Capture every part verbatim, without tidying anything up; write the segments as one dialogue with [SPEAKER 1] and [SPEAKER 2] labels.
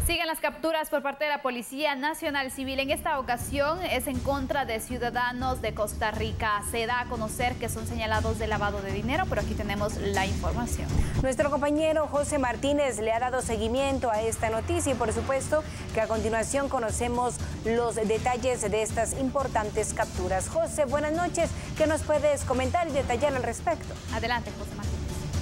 [SPEAKER 1] Siguen las capturas por parte de la Policía Nacional Civil. En esta ocasión es en contra de ciudadanos de Costa Rica. Se da a conocer que son señalados de lavado de dinero, pero aquí tenemos la información.
[SPEAKER 2] Nuestro compañero José Martínez le ha dado seguimiento a esta noticia y por supuesto que a continuación conocemos los detalles de estas importantes capturas. José, buenas noches. ¿Qué nos puedes comentar y detallar al respecto?
[SPEAKER 1] Adelante, José Martínez.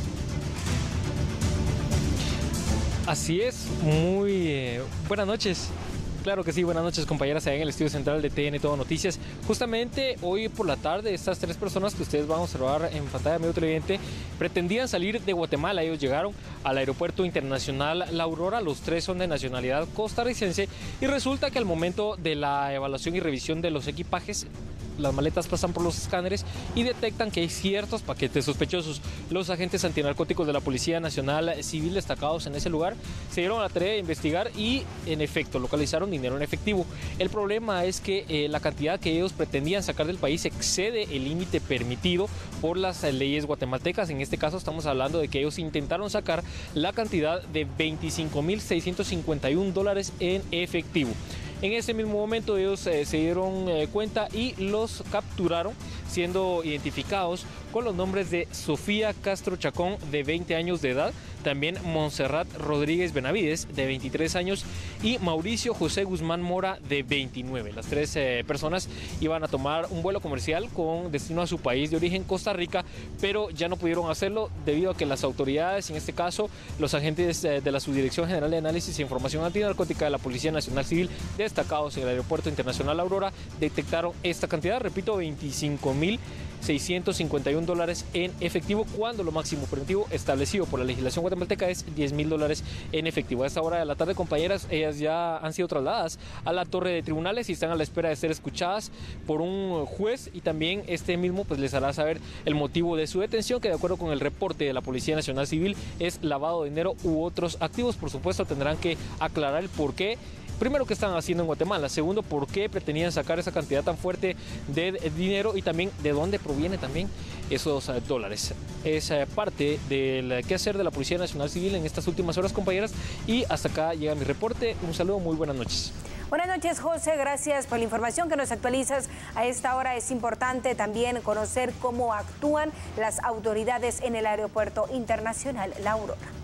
[SPEAKER 3] Así es, muy eh, buenas noches. Claro que sí, buenas noches compañeras allá en el estudio central de T N Todo Noticias. Justamente hoy por la tarde estas tres personas que ustedes van a observar en pantalla medio televidente pretendían salir de Guatemala. Ellos llegaron al aeropuerto internacional La Aurora, los tres son de nacionalidad costarricense y resulta que al momento de la evaluación y revisión de los equipajes, las maletas pasan por los escáneres y detectan que hay ciertos paquetes sospechosos. Los agentes antinarcóticos de la Policía Nacional Civil destacados en ese lugar se dieron a la tarea de investigar y en efecto localizaron dinero en efectivo. El problema es que eh, la cantidad que ellos pretendían sacar del país excede el límite permitido por las leyes guatemaltecas. En este caso estamos hablando de que ellos intentaron sacar la cantidad de veinticinco mil seiscientos cincuenta y un dólares en efectivo. En ese mismo momento ellos eh, se dieron eh, cuenta y los capturaron, siendo identificados con los nombres de Sofía Castro Chacón, de veinte años de edad, también Montserrat Rodríguez Benavides, de veintitrés años, y Mauricio José Guzmán Mora, de veintinueve. Las tres eh, personas iban a tomar un vuelo comercial con destino a su país de origen, Costa Rica, pero ya no pudieron hacerlo debido a que las autoridades, en este caso los agentes eh, de la Subdirección General de Análisis e Información Antinarcótica de la Policía Nacional Civil, destacados en el Aeropuerto Internacional Aurora, detectaron esta cantidad, repito, veinticinco mil seiscientos cincuenta y un dólares en efectivo, cuando lo máximo permitido establecido por la legislación guatemalteca es diez mil dólares en efectivo. A esta hora de la tarde, compañeras, ellas ya han sido trasladadas a la torre de tribunales y están a la espera de ser escuchadas por un juez, y también este mismo pues les hará saber el motivo de su detención, que de acuerdo con el reporte de la Policía Nacional Civil es lavado de dinero u otros activos. Por supuesto tendrán que aclarar el por qué. Primero, ¿qué están haciendo en Guatemala? Segundo, ¿por qué pretendían sacar esa cantidad tan fuerte de dinero? Y también, ¿de dónde proviene también esos uh, dólares? Es uh, parte del quehacer de la Policía Nacional Civil en estas últimas horas, compañeras. Y hasta acá llega mi reporte. Un saludo, muy buenas noches.
[SPEAKER 2] Buenas noches, José. Gracias por la información que nos actualizas. A esta hora es importante también conocer cómo actúan las autoridades en el Aeropuerto Internacional La Aurora.